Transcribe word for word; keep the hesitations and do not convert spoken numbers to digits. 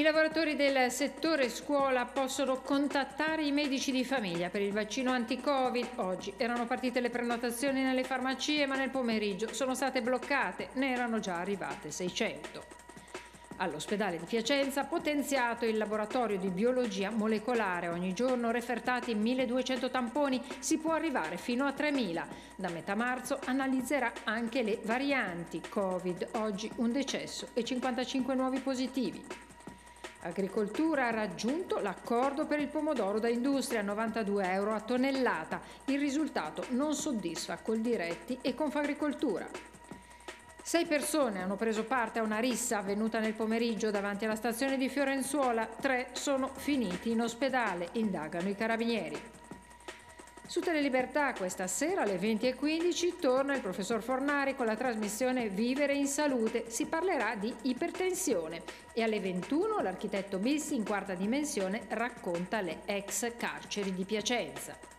lavoratori del settore scuola possono contattare i medici di famiglia per il vaccino anti-Covid. Oggi erano partite le prenotazioni nelle farmacie, ma nel pomeriggio sono state bloccate, ne erano già arrivate seicento. All'ospedale di Piacenza potenziato il laboratorio di biologia molecolare, ogni giorno refertati milleduecento tamponi, si può arrivare fino a tremila. Da metà marzo analizzerà anche le varianti Covid, oggi un decesso e cinquantacinque nuovi positivi. Agricoltura ha raggiunto l'accordo per il pomodoro da industria, novantadue euro a tonnellata. Il risultato non soddisfa Coldiretti e Confagricoltura. Sei persone hanno preso parte a una rissa avvenuta nel pomeriggio davanti alla stazione di Fiorenzuola. Tre sono finiti in ospedale, indagano i carabinieri. Su Telelibertà questa sera alle venti e quindici torna il professor Fornari con la trasmissione Vivere in Salute. Si parlerà di ipertensione e alle ventuno l'architetto Bissi in quarta dimensione racconta le ex carceri di Piacenza.